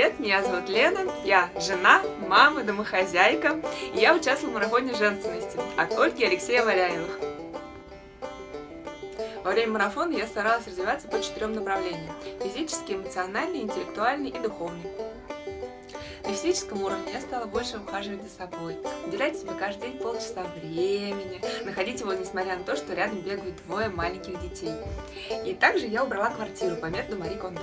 привет! Меня зовут Лена, я жена, мама, домохозяйка, и я участвовала в марафоне женственности от Ольги и Алексея Валяевых. Во время марафона я старалась развиваться по 4 направлениям – физический, эмоциональный, интеллектуальный и духовный. На физическом уровне я стала больше ухаживать за собой, уделять себе каждый день полчаса времени, находить его, несмотря на то, что рядом бегают 2 маленьких детей. И также я убрала квартиру по методу Мари Кондо.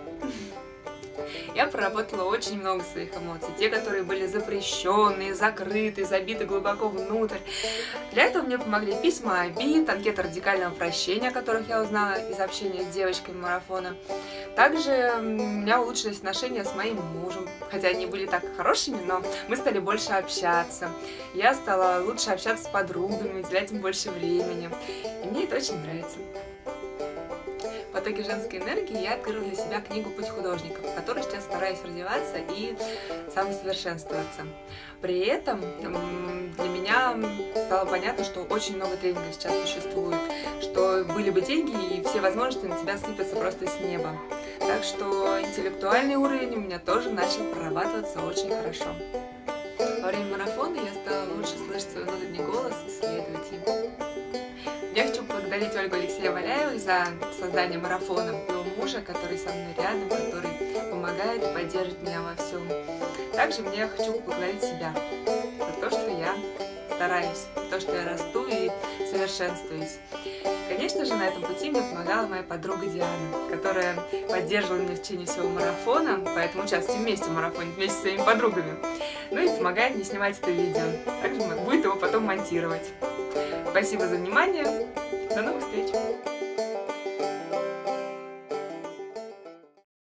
Я проработала очень много своих эмоций, те, которые были запрещенные, закрыты, забиты глубоко внутрь. Для этого мне помогли письма обид, анкета радикального прощения, о которых я узнала из общения с девочками марафона. Также у меня улучшились отношения с моим мужем, хотя они были так хорошими, но мы стали больше общаться. Я стала лучше общаться с подругами, уделять им больше времени, и мне это очень нравится. В потоке женской энергии я открыла для себя книгу «Путь художника», в которой сейчас стараюсь развиваться и самосовершенствоваться. При этом для меня стало понятно, что очень много тренингов сейчас существует, что были бы деньги и все возможности на тебя сыпятся просто с неба. Так что интеллектуальный уровень у меня тоже начал прорабатываться очень хорошо. Во время марафона я стала лучше слышать свой внутренний голос и следовать ему. Я хочу поблагодарить Ольгу и Алексея Валяевых за создание марафона, моего мужа, который со мной рядом, который помогает и поддерживает меня во всем. Также я хочу поблагодарить себя за то, что я стараюсь, за то, что я расту и совершенствуюсь. Конечно же, на этом пути мне помогала моя подруга Диана, которая поддерживала меня в течение всего марафона, поэтому участвую вместе в марафоне, вместе со своими подругами. Ну и помогает мне снимать это видео. Также будет его потом монтировать. Спасибо за внимание. До новых встреч!